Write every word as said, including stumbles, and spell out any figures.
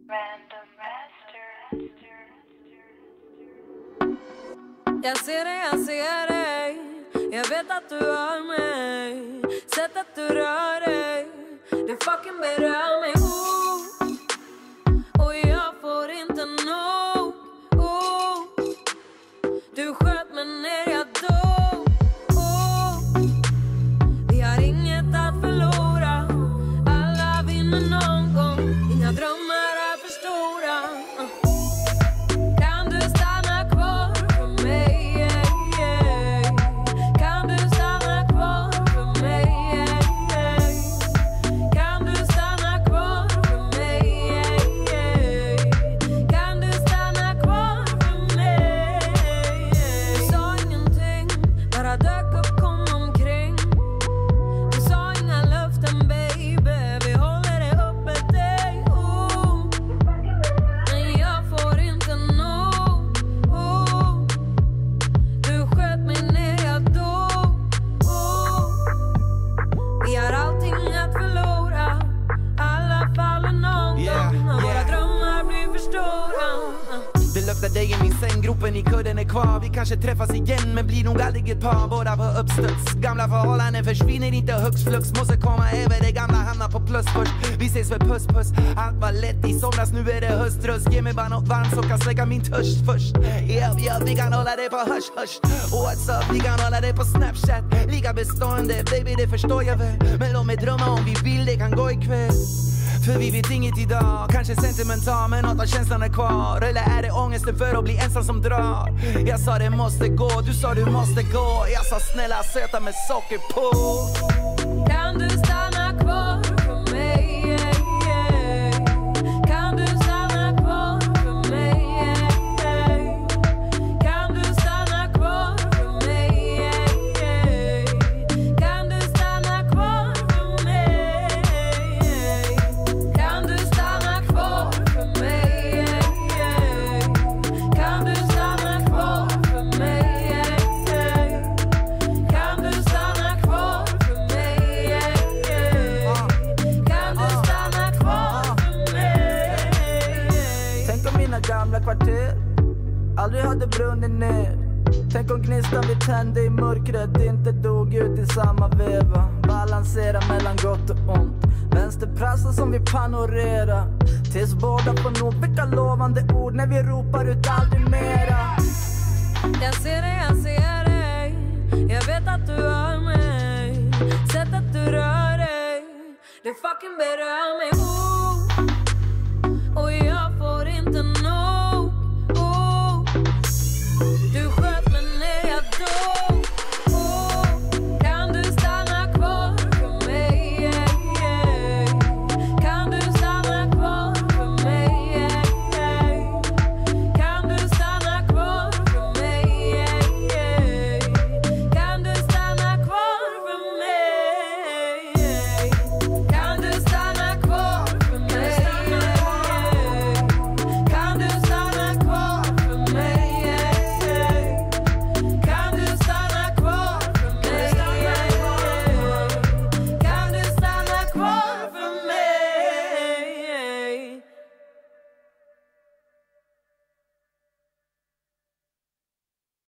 Random Master. Jag ser dig, jag ser dig. Jag vet att du hör mig. Sättet du rör dig, det fucking berör mig. Oh. Och jag får inte nog. Oh. Du sköt mig ner, jag dog. Oh. Vi har inget att förlora. Alla vinner någon gång. Inga drömmar är för stora. uh. Kan du stanna kvar för mig? Yeah, yeah. Kan du stanna kvar för mig? Yeah, yeah. Kan du stanna kvar för mig? Yeah, yeah. Kan du stanna kvar för mig? Yeah. Du sa ingenting, bara dök upp, kom omkring. Du sa inga löften, baby. Vi håller det öppet, dig. Oh. Men jag får inte nog. Oh. Du sköt mig ner, jag dog. Oh. Vi har allting att förlora. Alla faller någon Yeah, gång. Och våra yeah. drömmar blir för stora. Uh. Det luktar dig i min säng, gropen i kudden är kvar. Vi kanske träffas igen men blir nog aldrig ett par. Båda på uppstuds, gamla förhållanden försvinner inte högst flux. Måste komma över det gamla, hamna på plus först. Vi ses för puss puss, allt var lätt i somras, nu är det höströst. Ge mig bara något varmt som kan släcka min törst först. Yeah, yeah, vi kan hålla det på hush hush. What's up, vi kan hålla det på Snapchat. Lika bestående, baby det förstår jag väl. Men låt mig drömma om vi vill, det kan gå ikväll. För vi vet inget idag, kanske sentimental men något av känslan är kvar. Eller är det ångesten för att bli ensam som drar? Jag sa det måste gå, du sa du måste gå. Jag sa snälla söta med socker på. Kan du stanna kvar för mig? Yeah, yeah. Kan du stanna kvar för mig? Yeah, yeah. Kan du stanna kvar för mig? Yeah, yeah. Kan du stanna kvar för mig? Yeah. Kan du stanna kvar för mig? Yeah, yeah. Kan du stanna kvar för mig? Yeah, yeah. Kan du stanna kvar för mig? Yeah, yeah. Kan du stanna kvar för mig? Tänk om mina gamla kvarter aldrig hade brunnit ner. Tänk om gnistan vi tände i mörkret inte dog ut i samma veva. Balansera mellan gott och ont, vänsterprassar som vi panorerar. Tills båda får nog, vilka lovande ord när vi ropar ut aldrig mera. Jag ser dig, jag ser dig. Jag vet att du hör mig. Sättet du rör dig, det fucking berör mig.